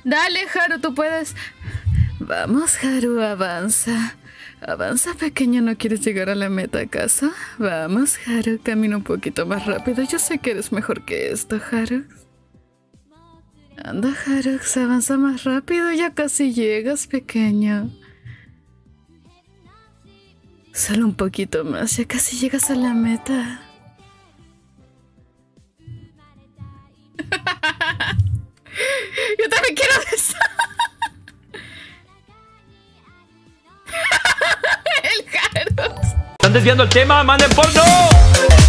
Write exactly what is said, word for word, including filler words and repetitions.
Dale, Haru, tú puedes. Vamos, Haru, avanza. Avanza, pequeño, ¿no quieres llegar a la meta, acaso? Vamos, Haru, camina un poquito más rápido. Yo sé que eres mejor que esto, Haru. Anda, Haru, avanza más rápido. Ya casi llegas, pequeño. Solo un poquito más, ya casi llegas a la meta. Yo también quiero eso. El Haru. Están desviando el tema, manden porno.